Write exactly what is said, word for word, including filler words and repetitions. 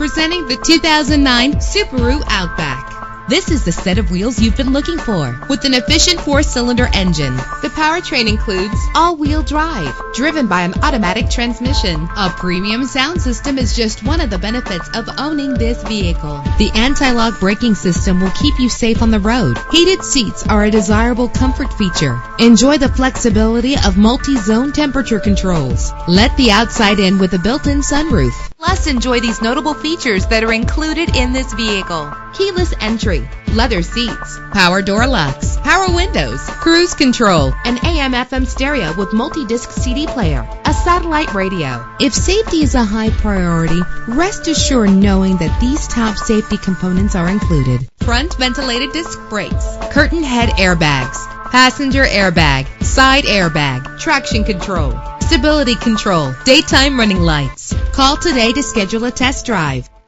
Presenting the two thousand nine Subaru Outback. This is the set of wheels you've been looking for, with an efficient four-cylinder engine. The powertrain includes all-wheel drive, driven by an automatic transmission. A premium sound system is just one of the benefits of owning this vehicle. The anti-lock braking system will keep you safe on the road. Heated seats are a desirable comfort feature. Enjoy the flexibility of multi-zone temperature controls. Let the outside in with a built-in sunroof. Plus, enjoy these notable features that are included in this vehicle: keyless entry, leather seats, power door locks, power windows, cruise control, an A M F M stereo with multi-disc C D player, a satellite radio. If safety is a high priority, rest assured knowing that these top safety components are included: front ventilated disc brakes, curtain head airbags, passenger airbag, side airbag, traction control, stability control, daytime running lights. Call today to schedule a test drive.